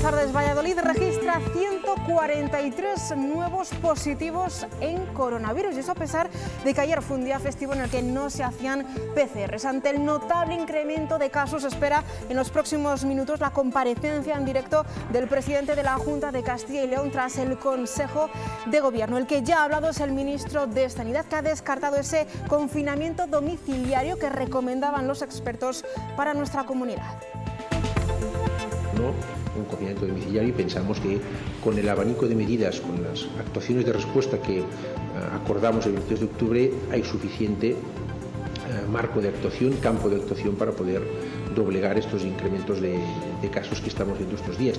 tardes. Valladolid registra 143 nuevos positivos en coronavirus, y eso a pesar de que ayer fue un día festivo en el que no se hacían PCRs. Ante el notable incremento de casos, se espera en los próximos minutos la comparecencia en directo del presidente de la Junta de Castilla y León tras el Consejo de Gobierno. El que ya ha hablado es el ministro de Sanidad, que ha descartado ese confinamiento domiciliario que recomendaban los expertos para nuestra comunidad. No, un confinamiento domiciliario, y pensamos que con el abanico de medidas, con las actuaciones de respuesta que acordamos el 22 de octubre, hay suficiente marco de actuación, campo de actuación para poder doblegar estos incrementos de casos que estamos viendo estos días.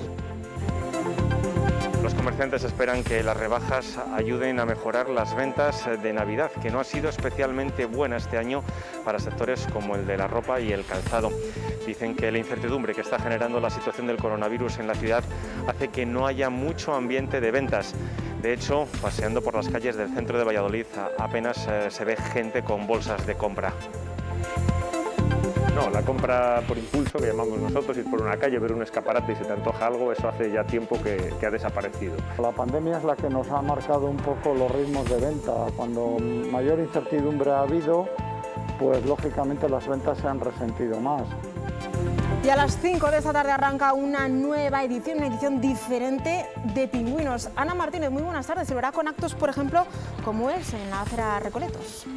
Los comerciantes esperan que las rebajas ayuden a mejorar las ventas de Navidad, que no ha sido especialmente buena este año para sectores como el de la ropa y el calzado. Dicen que la incertidumbre que está generando la situación del coronavirus en la ciudad hace que no haya mucho ambiente de ventas. De hecho, paseando por las calles del centro de Valladolid apenas se ve gente con bolsas de compra. No, la compra por impulso, que llamamos nosotros, ir por una calle, ver un escaparate y se te antoja algo, eso hace ya tiempo que ha desaparecido. La pandemia es la que nos ha marcado un poco los ritmos de venta. Cuando mayor incertidumbre ha habido, pues lógicamente las ventas se han resentido más. Y a las 5 de esta tarde arranca una nueva edición, una edición diferente de Pingüinos. Ana Martínez, muy buenas tardes. Se verá con actos, por ejemplo, como es en la Acera Recoletos.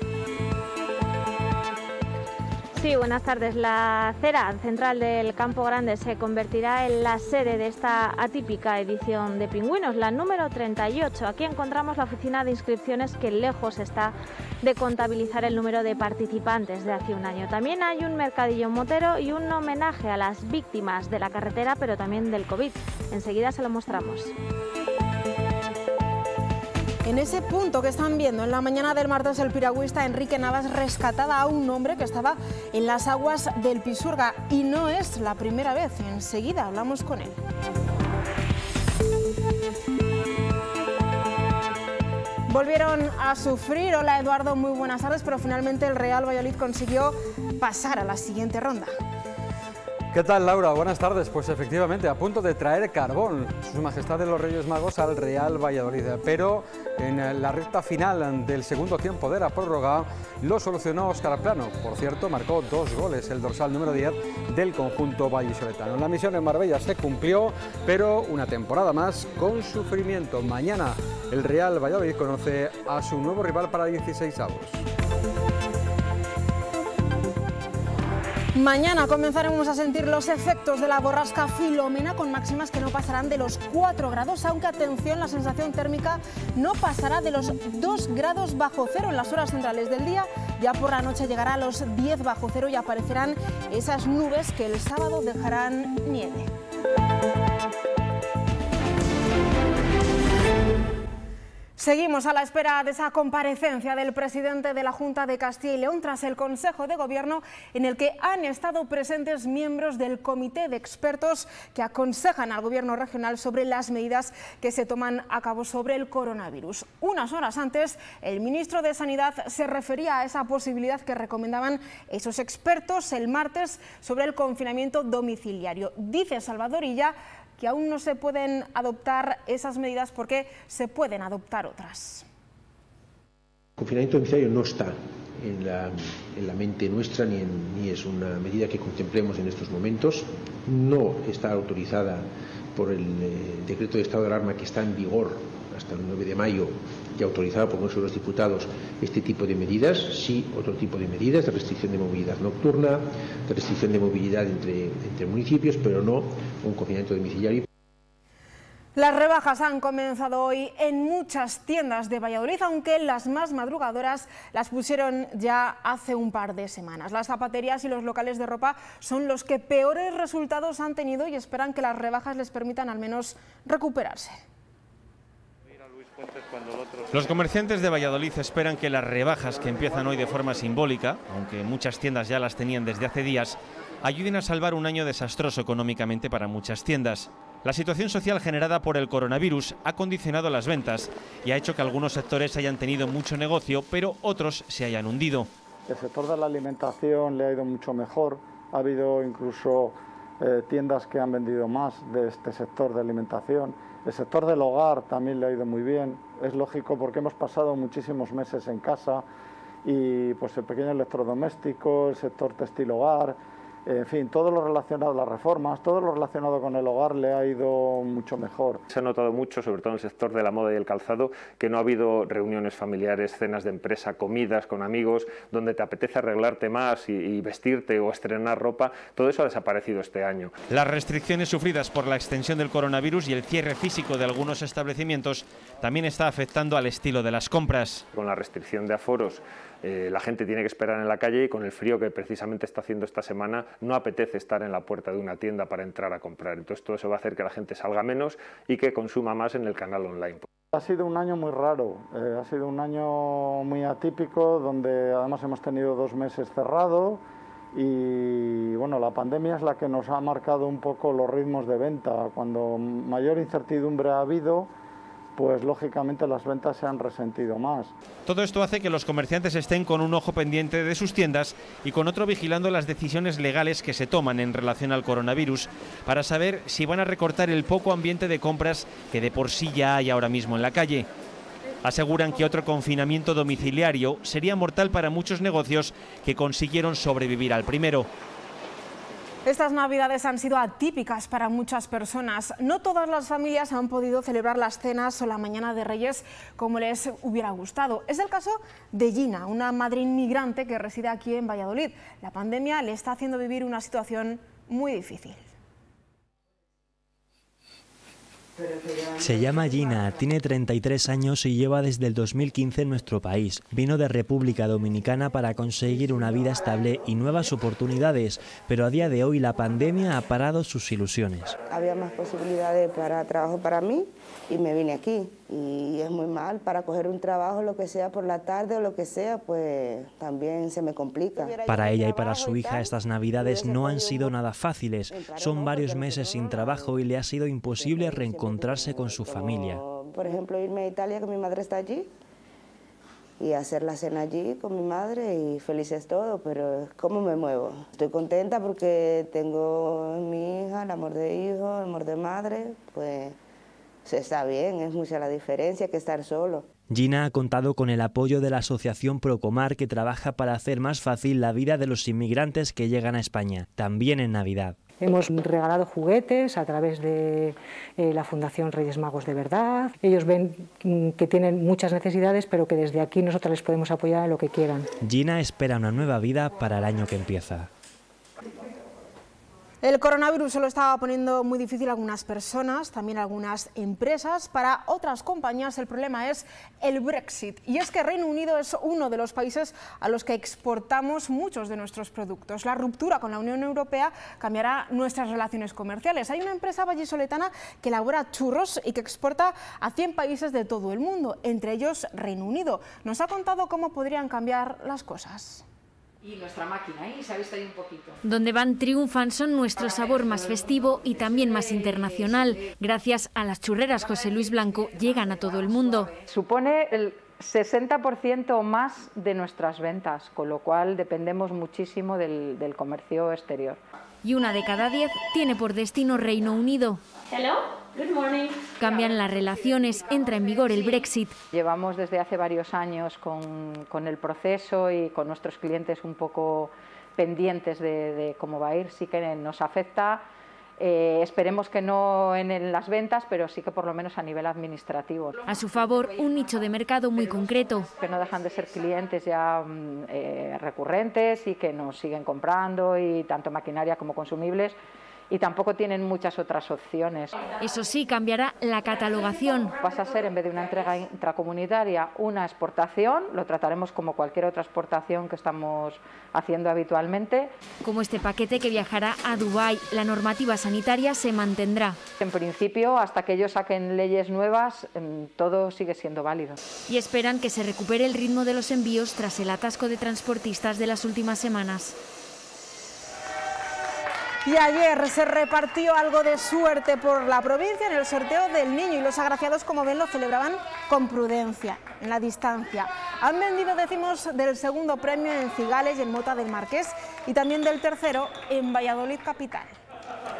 Sí, buenas tardes. La acera central del Campo Grande se convertirá en la sede de esta atípica edición de Pingüinos, la número 38. Aquí encontramos la oficina de inscripciones, que lejos está de contabilizar el número de participantes de hace un año. También hay un mercadillo motero y un homenaje a las víctimas de la carretera, pero también del COVID. Enseguida se lo mostramos. En ese punto que están viendo, en la mañana del martes, el piragüista Enrique Navas rescataba a un hombre que estaba en las aguas del Pisuerga, y no es la primera vez. Enseguida hablamos con él. Volvieron a sufrir. Hola Eduardo, muy buenas tardes, pero finalmente el Real Valladolid consiguió pasar a la siguiente ronda. ¿Qué tal, Laura? Buenas tardes. Pues efectivamente, a punto de traer carbón Su Majestad de los Reyes Magos al Real Valladolid, pero en la recta final del segundo tiempo de la prórroga lo solucionó Óscar Plano. Por cierto, marcó 2 goles, el dorsal número 10 del conjunto vallisoletano. La misión en Marbella se cumplió, pero una temporada más con sufrimiento. Mañana el Real Valladolid conoce a su nuevo rival para 16avos. Mañana comenzaremos a sentir los efectos de la borrasca Filomena, con máximas que no pasarán de los 4 grados, aunque atención, la sensación térmica no pasará de los 2 grados bajo cero en las horas centrales del día. Ya por la noche llegará a los 10 bajo cero y aparecerán esas nubes que el sábado dejarán nieve. Seguimos a la espera de esa comparecencia del presidente de la Junta de Castilla y León tras el Consejo de Gobierno, en el que han estado presentes miembros del comité de expertos que aconsejan al Gobierno regional sobre las medidas que se toman a cabo sobre el coronavirus. Unas horas antes, el ministro de Sanidad se refería a esa posibilidad que recomendaban esos expertos el martes sobre el confinamiento domiciliario. Dice Salvador Illa que aún no se pueden adoptar esas medidas porque se pueden adoptar otras. El confinamiento domiciliario no está en la mente nuestra, ni es una medida que contemplemos en estos momentos. No está autorizada por el decreto de estado de alarma que está en vigor hasta el 9 de mayo y autorizado por el Congreso de los Diputados este tipo de medidas. Sí, otro tipo de medidas de restricción de movilidad nocturna, de restricción de movilidad entre municipios, pero no un confinamiento domiciliario. Las rebajas han comenzado hoy en muchas tiendas de Valladolid, aunque las más madrugadoras las pusieron ya hace un par de semanas. Las zapaterías y los locales de ropa son los que peores resultados han tenido y esperan que las rebajas les permitan al menos recuperarse. Los comerciantes de Valladolid esperan que las rebajas, que empiezan hoy de forma simbólica, aunque muchas tiendas ya las tenían desde hace días, ayuden a salvar un año desastroso económicamente para muchas tiendas. La situación social generada por el coronavirus ha condicionado las ventas y ha hecho que algunos sectores hayan tenido mucho negocio, pero otros se hayan hundido. El sector de la alimentación le ha ido mucho mejor, ha habido incluso tiendas que han vendido más de este sector de alimentación. El sector del hogar también le ha ido muy bien. Es lógico porque hemos pasado muchísimos meses en casa y pues el pequeño electrodoméstico, el sector textil hogar, en fin, todo lo relacionado a las reformas, todo lo relacionado con el hogar le ha ido mucho mejor. Se ha notado mucho, sobre todo en el sector de la moda y el calzado, que no ha habido reuniones familiares, cenas de empresa, comidas con amigos, donde te apetece arreglarte más y vestirte o estrenar ropa. Todo eso ha desaparecido este año. Las restricciones sufridas por la extensión del coronavirus y el cierre físico de algunos establecimientos también está afectando al estilo de las compras. Con la restricción de aforos, la gente tiene que esperar en la calle y con el frío que precisamente está haciendo esta semana no apetece estar en la puerta de una tienda para entrar a comprar. Entonces todo eso va a hacer que la gente salga menos y que consuma más en el canal online. Ha sido un año muy raro, ha sido un año muy atípico donde además hemos tenido 2 meses cerrado y bueno, la pandemia es la que nos ha marcado un poco los ritmos de venta. Cuando mayor incertidumbre ha habido, pues lógicamente las ventas se han resentido más. Todo esto hace que los comerciantes estén con un ojo pendiente de sus tiendas y con otro vigilando las decisiones legales que se toman en relación al coronavirus para saber si van a recortar el poco ambiente de compras que de por sí ya hay ahora mismo en la calle. Aseguran que otro confinamiento domiciliario sería mortal para muchos negocios que consiguieron sobrevivir al primero. Estas Navidades han sido atípicas para muchas personas. No todas las familias han podido celebrar las cenas o la mañana de Reyes como les hubiera gustado. Es el caso de Gina, una madre inmigrante que reside aquí en Valladolid. La pandemia le está haciendo vivir una situación muy difícil. Se llama Gina, tiene 33 años y lleva desde el 2015 en nuestro país. Vino de República Dominicana para conseguir una vida estable y nuevas oportunidades, pero a día de hoy la pandemia ha parado sus ilusiones. Había más posibilidades para trabajo para mí y me vine aquí. Y es muy mal, para coger un trabajo, lo que sea por la tarde o lo que sea, pues también se me complica. Para ella y para su hija estas Navidades no han sido nada fáciles. Son varios meses sin trabajo y le ha sido imposible reencontrarse con su familia. Por ejemplo, irme a Italia, que mi madre está allí, y hacer la cena allí con mi madre y felices todo, pero ¿cómo me muevo? Estoy contenta porque tengo mi hija, el amor de hijo, el amor de madre, pues está bien, es mucha la diferencia que estar solo. Gina ha contado con el apoyo de la asociación Procomar, que trabaja para hacer más fácil la vida de los inmigrantes que llegan a España, también en Navidad. Hemos regalado juguetes a través de la Fundación Reyes Magos de Verdad. Ellos ven que tienen muchas necesidades, pero que desde aquí nosotros les podemos apoyar en lo que quieran. Gina espera una nueva vida para el año que empieza. El coronavirus se lo estaba poniendo muy difícil a algunas personas, también a algunas empresas. Para otras compañías el problema es el Brexit. Y es que Reino Unido es uno de los países a los que exportamos muchos de nuestros productos. La ruptura con la Unión Europea cambiará nuestras relaciones comerciales. Hay una empresa vallisoletana que elabora churros y que exporta a 100 países de todo el mundo, entre ellos Reino Unido. Nos ha contado cómo podrían cambiar las cosas. Y nuestra máquina, y se ha visto ahí un poquito. Donde van triunfan son nuestro sabor más festivo y también más internacional. Gracias a las churreras José Luis Blanco llegan a todo el mundo. Supone el 60% más de nuestras ventas, con lo cual dependemos muchísimo del comercio exterior. Y una de cada 10 tiene por destino Reino Unido. Hello, good morning. Cambian las relaciones, entra en vigor el Brexit. Llevamos desde hace varios años con el proceso y con nuestros clientes un poco pendientes de cómo va a ir. Sí que nos afecta, esperemos que no en las ventas, pero sí que por lo menos a nivel administrativo. A su favor, un nicho de mercado muy concreto. Que no dejan de ser clientes ya recurrentes y que nos siguen comprando, y tanto maquinaria como consumibles. Y tampoco tienen muchas otras opciones. Eso sí, cambiará la catalogación. Pasa a ser, en vez de una entrega intracomunitaria, una exportación. Lo trataremos como cualquier otra exportación que estamos haciendo habitualmente. Como este paquete que viajará a Dubái, la normativa sanitaria se mantendrá. En principio, hasta que ellos saquen leyes nuevas, todo sigue siendo válido. Y esperan que se recupere el ritmo de los envíos tras el atasco de transportistas de las últimas semanas. Y ayer se repartió algo de suerte por la provincia en el sorteo del niño y los agraciados, como ven, lo celebraban con prudencia, en la distancia. Han vendido décimos del segundo premio en Cigales y en Mota del Marqués y también del tercero en Valladolid capital.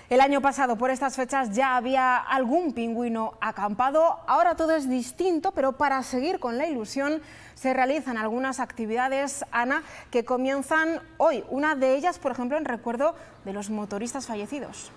El año pasado, por estas fechas, ya había algún pingüino acampado. Ahora todo es distinto, pero para seguir con la ilusión se realizan algunas actividades, Ana, que comienzan hoy. Una de ellas, por ejemplo, en recuerdo de los motoristas fallecidos.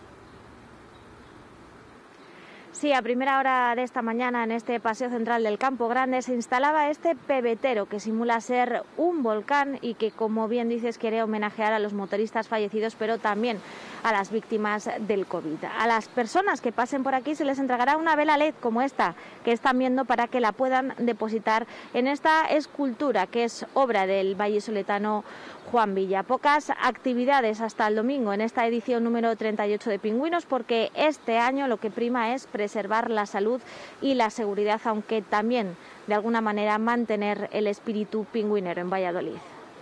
Sí, a primera hora de esta mañana en este paseo central del Campo Grande se instalaba este pebetero que simula ser un volcán y que, como bien dices, quiere homenajear a los motoristas fallecidos, pero también a las víctimas del COVID. A las personas que pasen por aquí se les entregará una vela LED como esta que están viendo para que la puedan depositar en esta escultura que es obra del vallisoletano Juan Villa. Pocas actividades hasta el domingo en esta edición número 38 de Pingüinos, porque este año lo que prima es preservar la salud y la seguridad, aunque también de alguna manera mantener el espíritu pingüinero en Valladolid.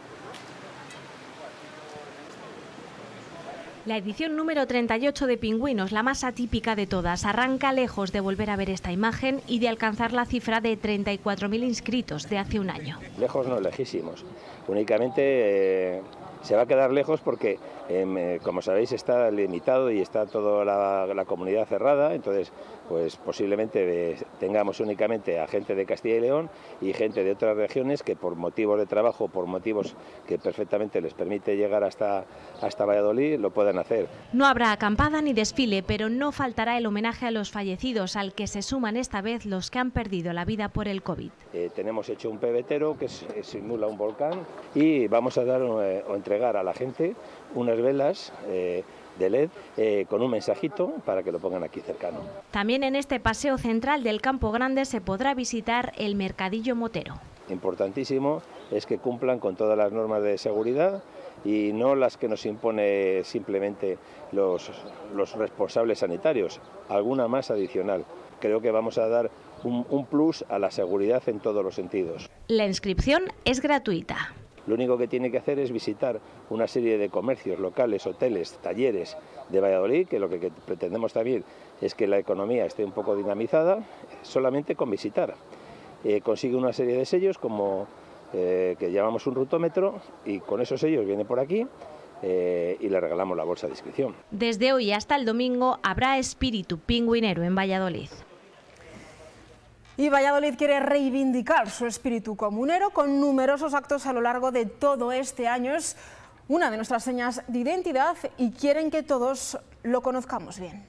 La edición número 38 de Pingüinos, la más atípica de todas, arranca lejos de volver a ver esta imagen y de alcanzar la cifra de 34.000 inscritos de hace un año. Lejos no, lejísimos. Únicamente se va a quedar lejos porque, como sabéis, está limitado y está toda la comunidad cerrada, entonces pues posiblemente tengamos únicamente a gente de Castilla y León y gente de otras regiones que por motivos de trabajo, por motivos que perfectamente les permite llegar hasta Valladolid, lo puedan hacer. No habrá acampada ni desfile, pero no faltará el homenaje a los fallecidos, al que se suman esta vez los que han perdido la vida por el COVID. Tenemos hecho un pebetero que simula un volcán y vamos a dar o entregar a la gente unas velas de LED con un mensajito para que lo pongan aquí cercano. También en este paseo central del Campo Grande se podrá visitar el Mercadillo Motero. Importantísimo es que cumplan con todas las normas de seguridad y no las que nos impone simplemente los responsables sanitarios, alguna más adicional. Creo que vamos a dar un plus a la seguridad en todos los sentidos. La inscripción es gratuita. Lo único que tiene que hacer es visitar una serie de comercios locales, hoteles, talleres de Valladolid, que lo que pretendemos también es que la economía esté un poco dinamizada, solamente con visitar. Consigue una serie de sellos como que llamamos un rutómetro y con esos sellos viene por aquí y le regalamos la bolsa de inscripción. Desde hoy hasta el domingo habrá espíritu pingüinero en Valladolid. Y Valladolid quiere reivindicar su espíritu comunero con numerosos actos a lo largo de todo este año. Es una de nuestras señas de identidad y quieren que todos lo conozcamos bien.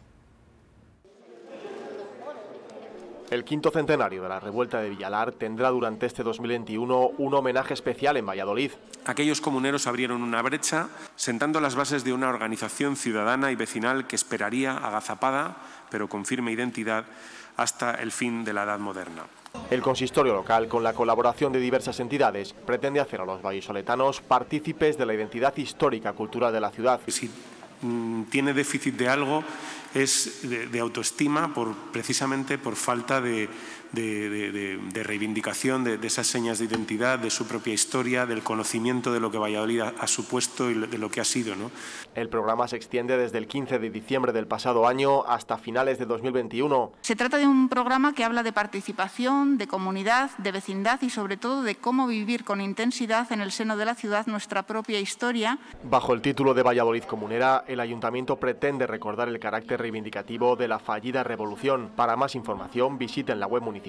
El quinto centenario de la revuelta de Villalar tendrá durante este 2021 un homenaje especial en Valladolid. Aquellos comuneros abrieron una brecha, sentando las bases de una organización ciudadana y vecinal que esperaría agazapada, pero con firme identidad, hasta el fin de la Edad Moderna. El consistorio local, con la colaboración de diversas entidades, pretende hacer a los vallisoletanos partícipes de la identidad histórica cultural de la ciudad. Si tiene déficit de algo es de autoestima, precisamente por falta de reivindicación de esas señas de identidad, de su propia historia, del conocimiento de lo que Valladolid ha supuesto y de lo que ha sido, ¿no? El programa se extiende desde el 15 de diciembre del pasado año hasta finales de 2021. Se trata de un programa que habla de participación, de comunidad, de vecindad y sobre todo de cómo vivir con intensidad en el seno de la ciudad nuestra propia historia. Bajo el título de Valladolid Comunera, el Ayuntamiento pretende recordar el carácter reivindicativo de la fallida revolución. Para más información visiten la web municipal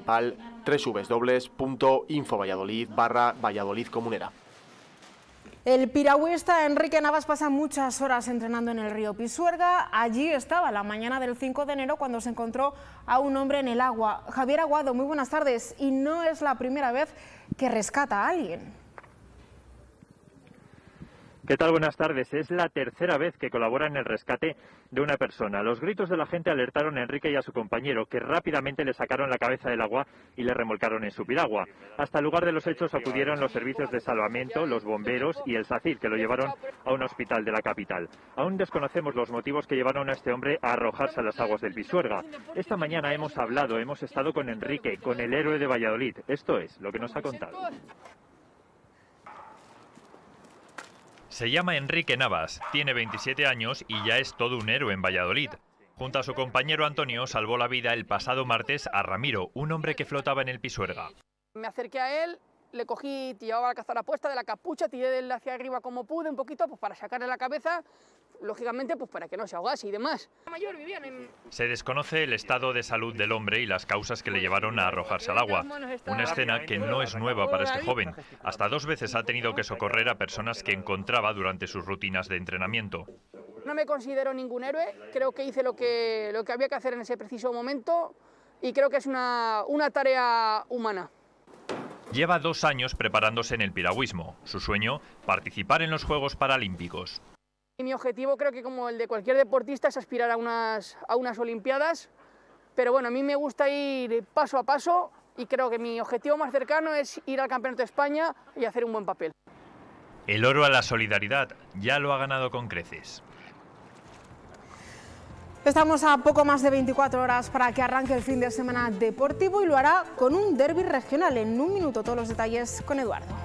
www.infovalladolid.Valladolid Comunera. El piragüista Enrique Navas pasa muchas horas entrenando en el río Pisuerga. Allí estaba la mañana del 5 de enero cuando se encontró a un hombre en el agua. Javier Aguado, muy buenas tardes. Y no es la primera vez que rescata a alguien. ¿Qué tal? Buenas tardes. Es la tercera vez que colabora en el rescate de una persona. Los gritos de la gente alertaron a Enrique y a su compañero, que rápidamente le sacaron la cabeza del agua y le remolcaron en su piragua. Hasta el lugar de los hechos acudieron los servicios de salvamento, los bomberos y el SACIR, que lo llevaron a un hospital de la capital. Aún desconocemos los motivos que llevaron a este hombre a arrojarse a las aguas del Pisuerga. Esta mañana hemos estado con Enrique, con el héroe de Valladolid. Esto es lo que nos ha contado. Se llama Enrique Navas, tiene 27 años y ya es todo un héroe en Valladolid. Junto a su compañero Antonio salvó la vida el pasado martes a Ramiro, un hombre que flotaba en el Pisuerga. Me acerqué a él, le cogí, llevaba la cazadora puesta de la capucha, tiré de él hacia arriba como pude un poquito pues para sacarle la cabeza, lógicamente pues para que no se ahogase y demás. Se desconoce el estado de salud del hombre y las causas que le llevaron a arrojarse al agua. Una escena que no es nueva para este joven. Hasta 2 veces ha tenido que socorrer a personas que encontraba durante sus rutinas de entrenamiento. No me considero ningún héroe, creo que hice lo que había que hacer en ese preciso momento y creo que es una tarea humana. Lleva 2 años preparándose en el piragüismo. Su sueño, participar en los Juegos Paralímpicos. Y mi objetivo, creo que como el de cualquier deportista, es aspirar a unas Olimpiadas, pero bueno, a mí me gusta ir paso a paso y creo que mi objetivo más cercano es ir al Campeonato de España y hacer un buen papel. El oro a la solidaridad ya lo ha ganado con creces. Estamos a poco más de 24 horas para que arranque el fin de semana deportivo y lo hará con un derbi regional. En un minuto todos los detalles con Eduardo.